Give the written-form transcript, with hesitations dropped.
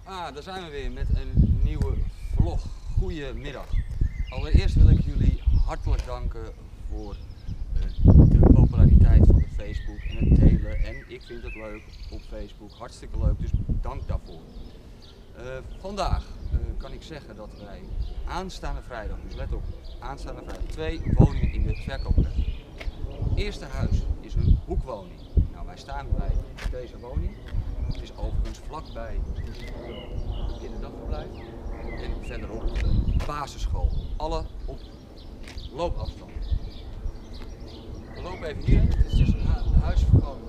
Daar zijn we weer met een nieuwe vlog. Goedemiddag. Allereerst wil ik jullie hartelijk danken voor de populariteit van de Facebook en het delen. En ik vind het leuk op Facebook, hartstikke leuk, dus dank daarvoor. Vandaag kan ik zeggen dat wij aanstaande vrijdag, dus let op, aanstaande vrijdag 2 woningen in de verkoop hebben. Het eerste huis is een hoekwoning. Nou, wij staan bij deze woning. Het is overigens vlakbij het kinderdagverblijf en verderop de basisschool. Alle op loopafstand. We lopen even hierheen. Het is dus een huis van